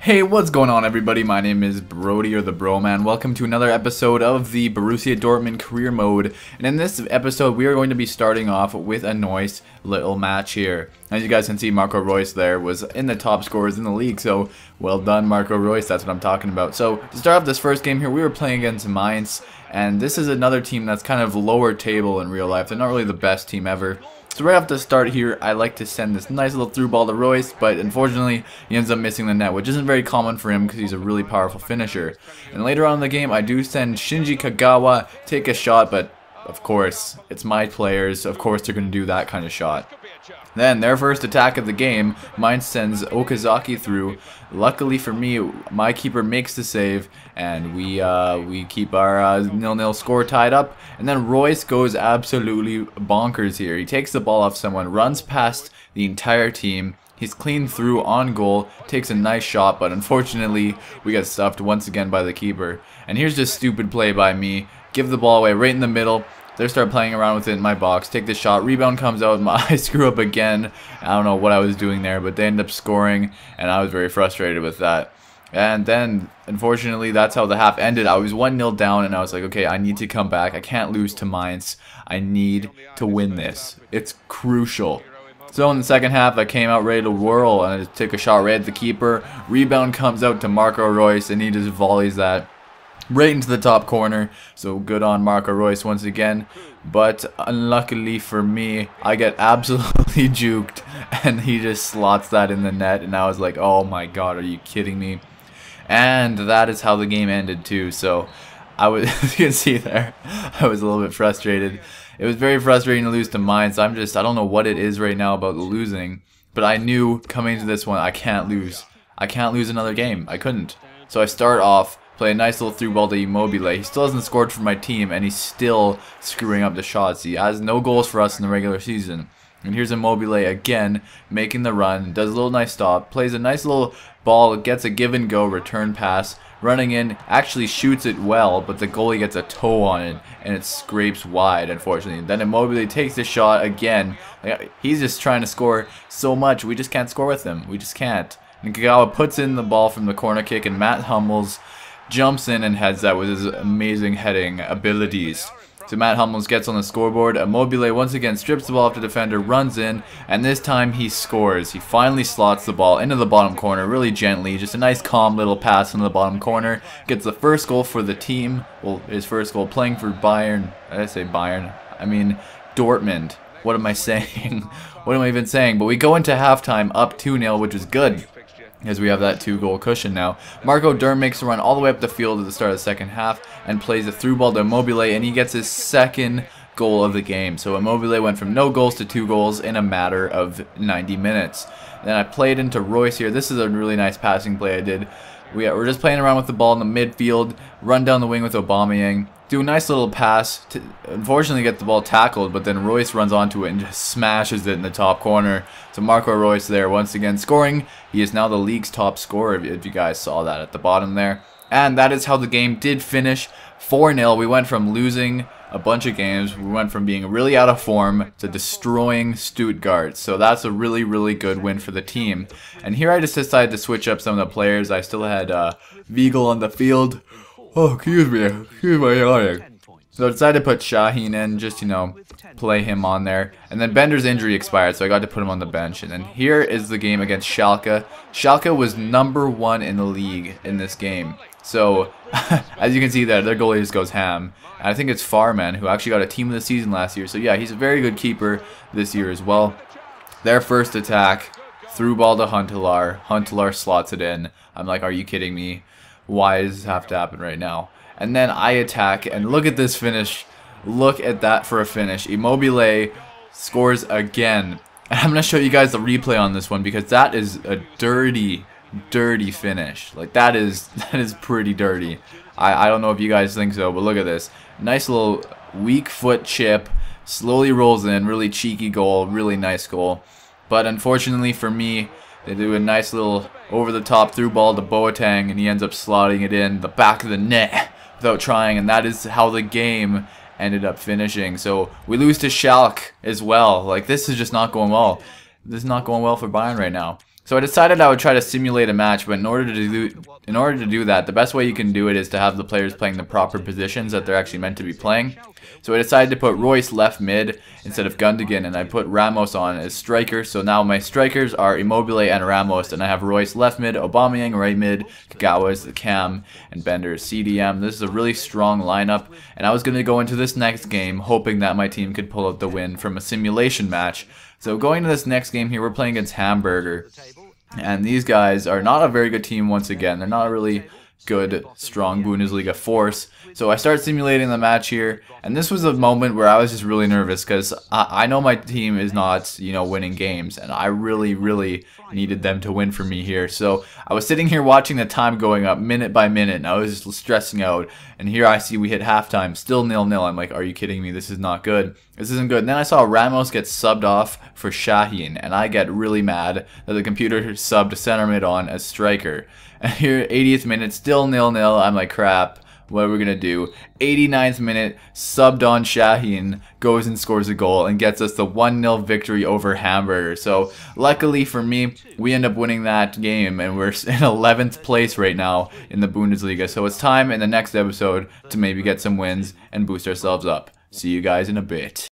Hey, what's going on everybody? My name is Brody or the Bro Man. Welcome to another episode of the Borussia Dortmund career mode. And in this episode, we are going to be starting off with a nice little match here. As you guys can see, Marco Reus there was in the top scorers in the league. So, well done Marco Reus, that's what I'm talking about. So, to start off this first game here, we were playing against Mainz. And this is another team that's kind of lower table in real life. They're not really the best team ever. So right off the start here, I like to send this nice little through ball to Reus, but unfortunately, he ends up missing the net, which isn't very common for him because he's a really powerful finisher. And later on in the game, I do send Shinji Kagawa take a shot, but of course, it's my players. Of course, they're going to do that kind of shot. Then, their first attack of the game, Mainz sends Okazaki through. Luckily for me, my keeper makes the save, and we keep our 0-0 score tied up. And then Reus goes absolutely bonkers here. He takes the ball off someone, runs past the entire team. He's clean through on goal, takes a nice shot, but unfortunately, we get stuffed once again by the keeper. And here's just stupid play by me. Give the ball away right in the middle. They start playing around with it in my box. Take the shot. Rebound comes out. I screw up again. I don't know what I was doing there, but they end up scoring, and I was very frustrated with that. And then, unfortunately, that's how the half ended. I was 1-0 down, and I was like, okay, I need to come back. I can't lose to Mainz. I need to win this. It's crucial. So in the second half, I came out ready to whirl, and I just took a shot right at the keeper. Rebound comes out to Marco Reus, and he just volleys that right into the top corner. So good on Marco Reus once again. But unluckily for me, I get absolutely juked, and he just slots that in the net. And I was like, oh my god, are you kidding me? And that is how the game ended too. So I was, as you can see there, I was a little bit frustrated. It was very frustrating to lose to Mainz. I don't know what it is right now about losing. But I knew coming into this one, I can't lose. I can't lose another game. I couldn't. So I start off, play a nice little through ball to Immobile. He still hasn't scored for my team, and he's still screwing up the shots. He has no goals for us in the regular season. And here's Immobile again, making the run, does a little nice stop, plays a nice little ball, gets a give and go return pass, running in, actually shoots it well, but the goalie gets a toe on it, and it scrapes wide, unfortunately. Then Immobile takes the shot again. He's just trying to score so much, we just can't score with him. We just can't. And Kagawa puts in the ball from the corner kick, and Matt Hummels jumps in and heads that with his amazing heading abilities. So Matt Hummels gets on the scoreboard. Immobile once again strips the ball off the defender, runs in, and this time he scores. He finally slots the ball into the bottom corner really gently. Just a nice calm little pass into the bottom corner. Gets the first goal for the team. Well, his first goal playing for Bayern. Did I say Bayern? I mean Dortmund. What am I saying? What am I even saying? But we go into halftime up 2-0, which is good, as we have that 2-goal cushion now. Marco Durm makes a run all the way up the field at the start of the second half and plays a through ball to Immobile, and he gets his second goal of the game. So Immobile went from no goals to 2 goals in a matter of 90 minutes. Then I played into Reus here. This is a really nice passing play I did. We're just playing around with the ball in the midfield, run down the wing with Aubameyang, do a nice little pass, to unfortunately get the ball tackled, but then Reus runs onto it and just smashes it in the top corner. So Marco Reus there once again scoring. He is now the league's top scorer, if you guys saw that at the bottom there. And that is how the game did finish. 4-0. We went from losing a bunch of games, we went from being really out of form to destroying Stuttgart. So that's a really, really good win for the team. And here I just decided to switch up some of the players. I still had Weigl on the field. Oh, excuse my yawning. So I decided to put Şahin in, just, you know, play him on there. And then Bender's injury expired, so I got to put him on the bench. And then here is the game against Schalke. Schalke was #1 in the league in this game. So, as you can see there, their goalie just goes ham. And I think it's Farman, who actually got a team of the season last year. So yeah, he's a very good keeper this year as well. Their first attack, through ball to Huntelaar. Huntelaar slots it in. I'm like, are you kidding me? Why does this have to happen right now? And then I attack, and look at this finish. Look at that for a finish. Immobile scores again. And I'm going to show you guys the replay on this one, because that is a dirty finish. Like, that is pretty dirty. I don't know if you guys think so, but look at this. Nice little weak foot chip. Slowly rolls in. Really cheeky goal. Really nice goal. But unfortunately for me, they do a nice little over-the-top through ball to Boateng, and he ends up slotting it in the back of the net without trying, and that is how the game ended up finishing. So we lose to Schalke as well. Like, this is just not going well. This is not going well for Bayern right now. So I decided I would try to simulate a match, but in order to do that, the best way you can do it is to have the players playing the proper positions that they're actually meant to be playing. So I decided to put Royce left mid instead of Gundogan, and I put Ramos on as striker. So now my strikers are Immobile and Ramos, and I have Royce left mid, Aubameyang right mid, Kagawa is the cam, and Bender is CDM. This is a really strong lineup, and I was going to go into this next game hoping that my team could pull out the win from a simulation match. So going to this next game here, we're playing against Hamburger. And these guys are not a very good team once again. They're not a really good, strong Bundesliga force. So I start simulating the match here. And this was a moment where I was just really nervous because I know my team is not, winning games. And I really, really needed them to win for me here. So I was sitting here watching the time going up minute by minute. And I was just stressing out. And here I see we hit halftime. Still 0-0. I'm like, are you kidding me? This is not good. This isn't good. And then I saw Ramos get subbed off for Şahin. And I get really mad that the computer subbed center mid on as striker. And here, 80th minute, still 0-0. I'm like, crap. What are we going to do? 89th minute, subbed on Şahin, goes and scores a goal and gets us the 1-0 victory over Hamburger. So luckily for me, we end up winning that game and we're in 11th place right now in the Bundesliga. So it's time in the next episode to maybe get some wins and boost ourselves up. See you guys in a bit.